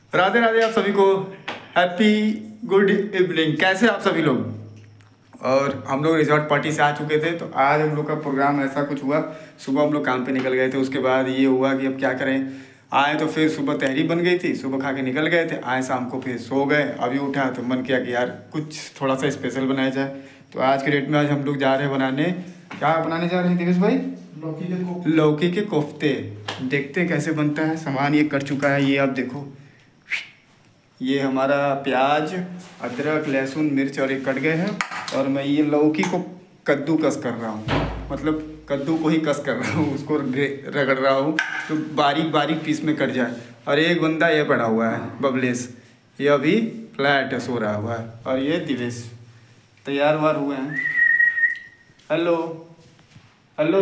राधे राधे आप सभी को। Happy good evening. कैसे आप सभी लोग? और हम लोग रिजॉर्ट पार्टी से आ चुके थे, तो आज हम लोग का प्रोग्राम ऐसा कुछ हुआ। सुबह हम लोग काम पे निकल गए थे, उसके बाद ये हुआ कि अब क्या करें। आए तो फिर सुबह तहरी बन गई थी, सुबह खा के निकल गए थे। आए शाम को फिर सो गए। अभी उठा तो मन किया कि यार कुछ थोड़ा सा स्पेशल बनाया जाए। तो आज के डेट में आज हम लोग जा रहे हैं बनाने। क्या बनाने जा रहे हैं दिवेश भाई? लौकी के कोफ्ते। देखते हैं कैसे बनता है। सामान ये कट चुका है, ये आप देखो। ये हमारा प्याज, अदरक, लहसुन, मिर्च और ये कट गए हैं। और मैं ये लौकी को कद्दूकस कर रहा हूँ, मतलब कद्दू को ही कस कर रहा हूँ, उसको रगड़ रहा हूँ तो बारीक बारीक पीस में कट जाए। और एक बंदा ये पड़ा हुआ है बबलेश, ये अभी फ्लैट सो रहा हुआ है। और ये दिवेश तैयार वार हुए हैं। हेलो हेलो,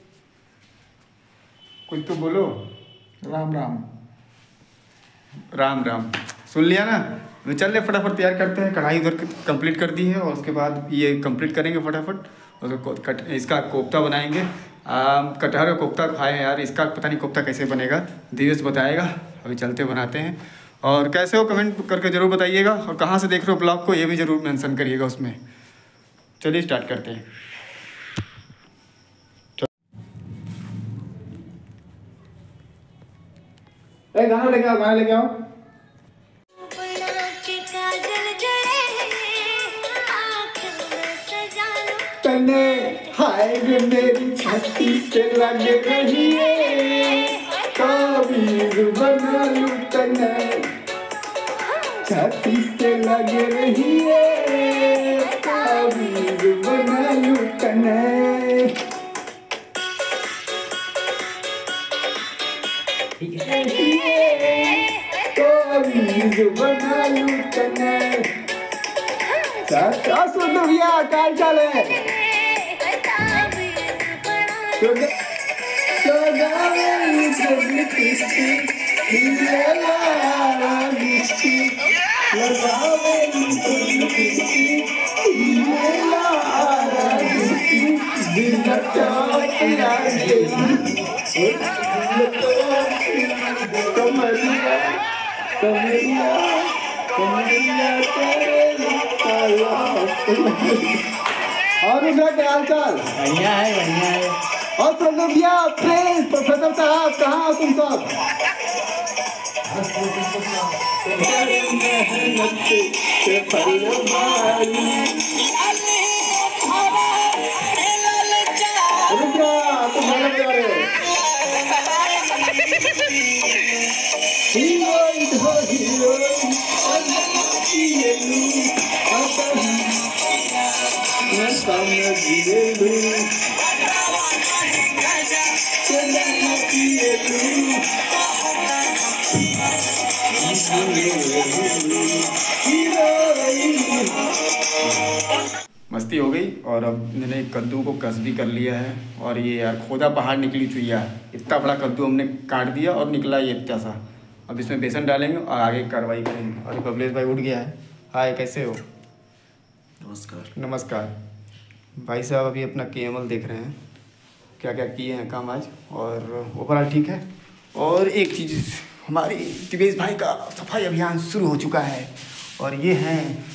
कुछ तो बोलो। राम राम। राम राम सुन लिया ना। तो चल रहे फटाफट तैयार करते हैं। कढ़ाई उधर कंप्लीट कर दी है और उसके बाद ये कंप्लीट करेंगे फटाफट। और इसका कोफ्ता बनाएंगे। कटहल का कोफ्ता खाए हैं यार, इसका पता नहीं कोफ्ता कैसे बनेगा, दिवेश बताएगा। अभी चलते बनाते हैं। और कैसे हो कमेंट करके ज़रूर बताइएगा। और कहाँ से देख रहे हो ब्लॉग को ये भी ज़रूर मेंशन करिएगा उसमें। चलिए स्टार्ट करते हैं। गाना लेके आओ, गाना लेके आओ। तने हाय रे मेरी छाती से लग रही है, ताबीज बना लूं तने छाती से लग रही है, ताबीज बना लूं तने। बना लूं तने। सुन भैया क्या चाल है? और उधर क्या हाल चाल? बढ़िया है, बढ़िया है। और सब लोग भैया प्लीज, प्रोफेसर साहब कहाँ हो तुम सब? मस्ती हो गई। और अब मैंने कद्दू को कस भी कर लिया है। और ये यार खोदा बाहर निकली चुईया, इतना बड़ा कद्दू हमने काट दिया और निकला ये इतना सा। अब इसमें बेसन डालेंगे और आगे कार्रवाई करेंगे। और बबलेश भाई उठ गया है। हाय, कैसे हो? नमस्कार। नमस्कार भाई साहब। अभी अपना केएमएल देख रहे हैं, क्या क्या किए हैं काम आज, और ओवरऑल ठीक है। और एक चीज़, हमारी दिवेश भाई का सफाई अभियान शुरू हो चुका है। और ये हैं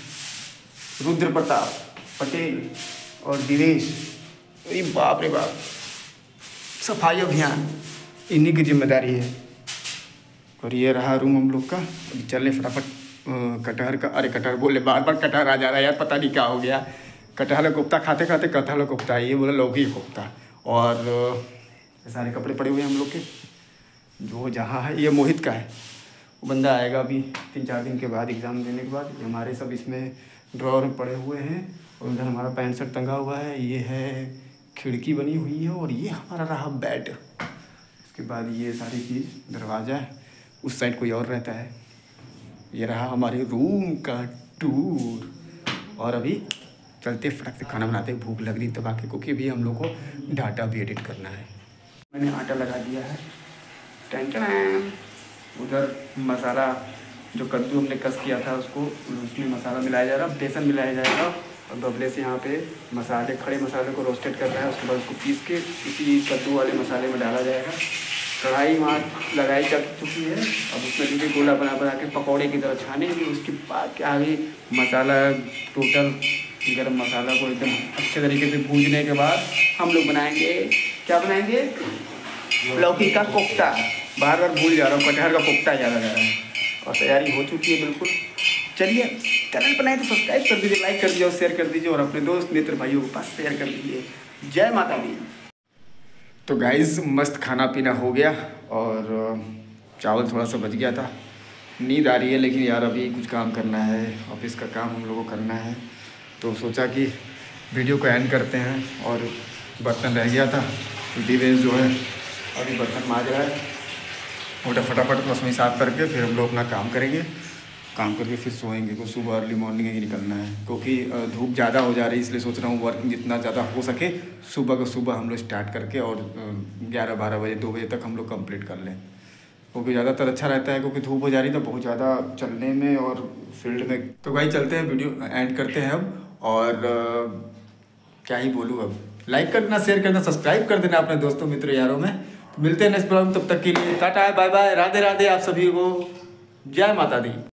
रुद्र प्रताप पटेल और दिवेश। अरे बाप रे बाप, सफाई अभियान इन्हीं की जिम्मेदारी है। और ये रहा रूम हम लोग का। अभी चले फटाफट कटहर का, अरे कटहर बोले, बार बार कटहर आ जा रहा है यार, पता नहीं क्या हो गया। कटहल कोफ्ता खाते खाते कटहल कोफ्ता है, ये बोला लौकी कोफ्ता। और सारे कपड़े पड़े हुए हैं हम लोग के, जो जहाँ है। ये मोहित का है, वो बंदा आएगा अभी 3-4 दिन के बाद, एग्ज़ाम देने के बाद। हमारे सब इसमें ड्रॉर में पड़े हुए हैं। और उधर हमारा पैंट शर्ट टंगा हुआ है। ये है खिड़की बनी हुई है। और ये हमारा रहा बेड। उसके बाद ये सारी चीज़, दरवाज़ा है, उस साइड कोई और रहता है। ये रहा हमारे रूम का टूर। और अभी चलते फटक से खाना बनाते, भूख लग रही तबा के, क्योंकि अभी हम लोग को डाटा भी एडिट करना है। मैंने आटा लगा दिया है। टेंशन। उधर मसाला जो कद्दू हमने कस किया था उसको, उसमें मसाला मिलाया जा रहा, बेसन मिलाया जाएगा। और बबले से यहाँ पे मसाले, खड़े मसाले को रोस्टेड कर रहा है। उसके बाद उसको पीस के इसी कद्दू वाले मसाले में डाला जाएगा। कढ़ाई वहाँ लगाई जा चुकी है। अब उसमें देखिए गोला बना बना के पकौड़े की तरह छानेंगे। उसके बाद क्या आगे मसाला टोटल गरम मसाला को एकदम अच्छे तरीके से भूनने के बाद हम लोग बनाएंगे, क्या बनाएंगे, लौकी का कोफ्ता। बार बार भूल जा रहा हूँ, कटहल का कोफ्ता याद आ जा रहा है। और तैयारी हो चुकी है बिल्कुल। चलिए, चैनल पर नए तो सब्सक्राइब कर दीजिए, लाइक कर दीजिए और शेयर कर दीजिए और अपने दोस्त मित्र भाइयों के पास शेयर कर दीजिए। जय माता दी। तो गाइस मस्त खाना पीना हो गया और चावल थोड़ा सा बच गया था। नींद आ रही है लेकिन यार अभी कुछ काम करना है, ऑफिस का काम हम लोगों को करना है, तो सोचा कि वीडियो को एंड करते हैं। और बर्तन रह गया था तो दिवेश जो है अभी बर्तन मांज रहा है, मोटा फटाफट बस वहीं साफ करके फिर हम लोग अपना काम करेंगे। काम करके फिर सोएंगे, क्योंकि सुबह अर्ली मॉर्निंग ही निकलना है, क्योंकि धूप ज़्यादा हो जा रही है। इसलिए सोच रहा हूँ वर्किंग जितना ज़्यादा हो सके सुबह को सुबह हम लोग स्टार्ट करके और 11-12 बजे 2 बजे तक हम लोग कंप्लीट कर लें, क्योंकि ज़्यादातर अच्छा रहता है। क्योंकि धूप हो जा रही है तो बहुत ज़्यादा चलने में और फील्ड में। तो भाई चलते हैं, वीडियो एंड करते हैं अब। और क्या ही बोलूँ, अब लाइक कर देना, शेयर कर देना, सब्सक्राइब कर देना अपने दोस्तों मित्रों यारों में। तो मिलते हैं नेक्स्ट ब्लॉग में, तब तक के लिए tata bye bye, Radhe Radhe आप सभी को। जय माता दी।